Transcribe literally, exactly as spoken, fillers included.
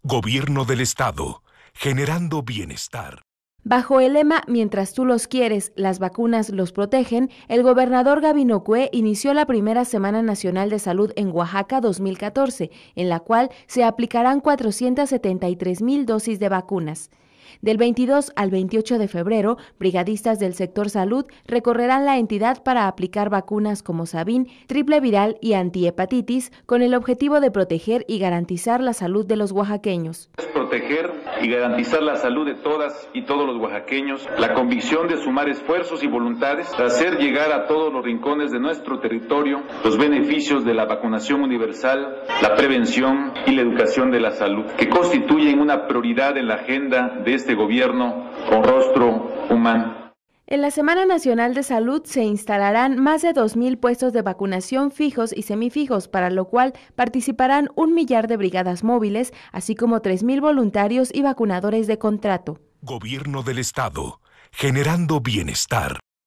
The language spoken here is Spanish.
Gobierno del Estado, generando bienestar. Bajo el lema "Mientras tú los quieres, las vacunas los protegen", el gobernador Gabino Cue inició la primera Semana Nacional de Salud en Oaxaca dos mil catorce, en la cual se aplicarán cuatrocientas setenta y tres mil dosis de vacunas. Del veintidós al veintiocho de febrero, brigadistas del sector salud recorrerán la entidad para aplicar vacunas como Sabin, triple viral y antihepatitis, con el objetivo de proteger y garantizar la salud de los oaxaqueños. Proteger y garantizar la salud de todas y todos los oaxaqueños, la convicción de sumar esfuerzos y voluntades para hacer llegar a todos los rincones de nuestro territorio los beneficios de la vacunación universal, la prevención y la educación de la salud, que constituyen una prioridad en la agenda de este gobierno con rostro humano. En la Semana Nacional de Salud se instalarán más de dos mil puestos de vacunación fijos y semifijos, para lo cual participarán un millar de brigadas móviles, así como tres mil voluntarios y vacunadores de contrato. Gobierno del Estado, generando bienestar.